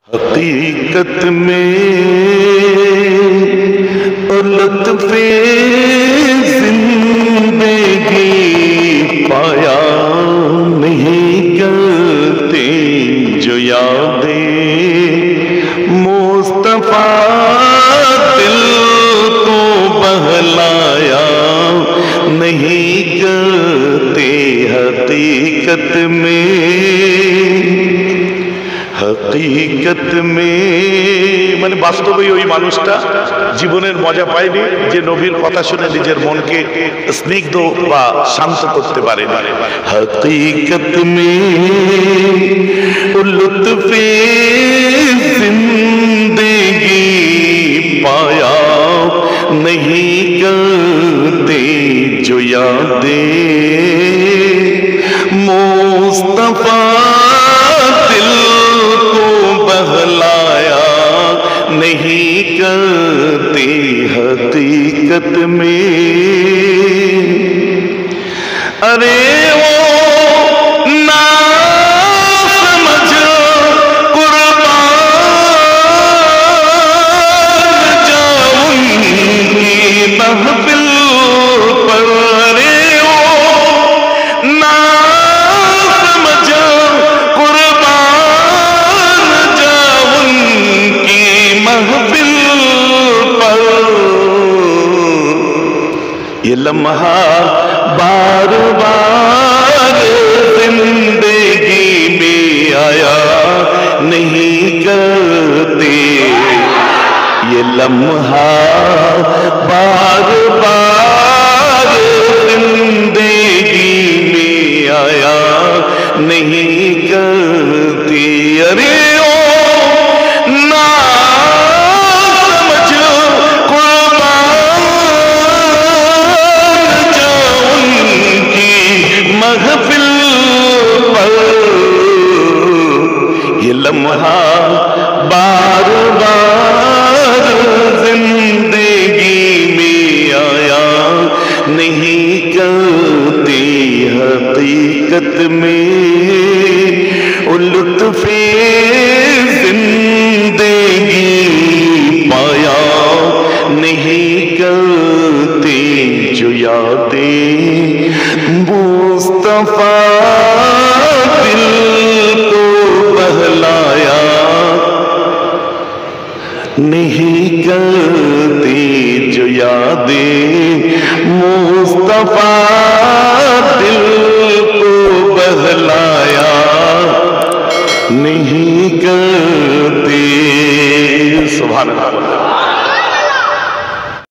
हकीकत में लुत्फ़े ज़िंदगी पाया नहीं करते जो यादें मुस्तफ़ा दिल को बहलाया नहीं करते। हकीकत में মানে বাস্তবেই ওই মানুষটা জীবনের মজা পায়নি যে নবীর কথা শুনে নিজের মনকে স্নিগ্ধ বা শান্ত করতে পারে। হकीकत में लुत्फ़े जिंदगी पाया नहीं करते जो यादें मुस्तफ़ा दिल को बहलाया नहीं करते। हकीकत में अरे वो ना समझ कुर्बान जाऊंगी महफिल पर। अरे वो ना समझ कुर्बान जाऊंगी महफिल पर। ये लम्हा बार बार जिंदगी में आया नहीं करते। ये लम्हा बार बार जिंदगी में आया नहीं करते। अरे ओ ना समझ महफिल पर। ये लम्हा बार बार जिंदगी में आया नहीं करते। हकीकत में लुत्फ़े जिंदगी पाया नहीं करते जो यादें मुस्तफ़ा दिल को बहलाया नहीं करते जो यादें मुस्तफ़ा दिल को बहलाया नहीं करते। सुभान अल्लाह।